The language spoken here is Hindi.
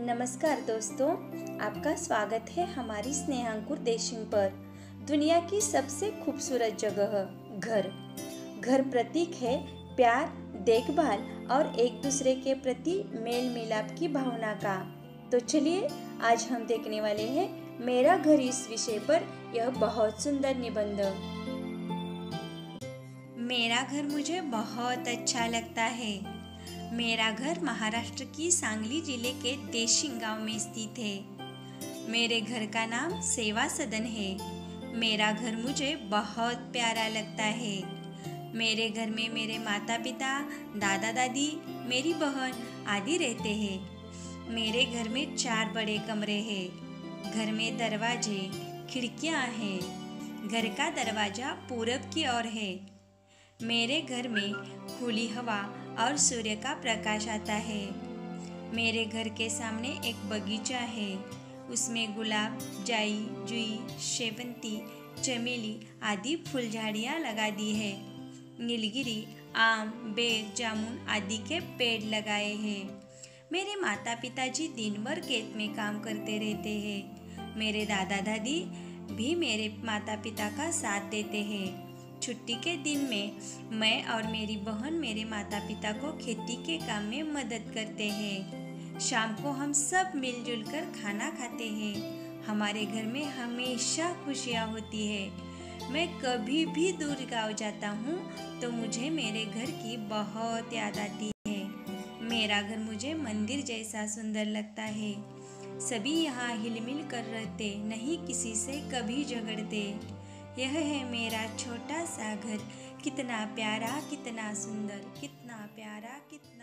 नमस्कार दोस्तों, आपका स्वागत है हमारी स्नेहांकुर देशिंग पर। दुनिया की सबसे खूबसूरत जगह घर। घर प्रतीक है प्यार, देखभाल और एक दूसरे के प्रति मेल मिलाप की भावना का। तो चलिए आज हम देखने वाले हैं मेरा घर इस विषय पर यह बहुत सुंदर निबंध। मेरा घर मुझे बहुत अच्छा लगता है। मेरा घर महाराष्ट्र की सांगली जिले के देशिंग गांव में स्थित है। मेरे घर का नाम सेवा सदन है। मेरा घर मुझे बहुत प्यारा लगता है। मेरे घर में मेरे माता पिता, दादा दादी, मेरी बहन आदि रहते हैं। मेरे घर में 4 बड़े कमरे हैं। घर में दरवाजे, खिड़कियां हैं। घर का दरवाजा पूरब की ओर है। मेरे घर में खुली हवा और सूर्य का प्रकाश आता है। मेरे घर के सामने एक बगीचा है। उसमें गुलाब, जाई, जुई, शेवंती, चमेली आदि फूल झाड़ियाँ लगा दी है। नीलगिरी, आम, बेर, जामुन आदि के पेड़ लगाए हैं। मेरे माता पिताजी दिन भर खेत में काम करते रहते हैं। मेरे दादा दादी भी मेरे माता पिता का साथ देते हैं। छुट्टी के दिन में मैं और मेरी बहन मेरे माता पिता को खेती के काम में मदद करते हैं। शाम को हम सब मिलजुल कर खाना खाते हैं। हमारे घर में हमेशा खुशियाँ होती है। मैं कभी भी दूर गाँव जाता हूँ तो मुझे मेरे घर की बहुत याद आती है। मेरा घर मुझे मंदिर जैसा सुंदर लगता है। सभी यहाँ हिलमिल कर रहते, नहीं किसी से कभी झगड़ते। यह है मेरा छोटा सा घर, कितना प्यारा, कितना सुंदर, कितना प्यारा, कितना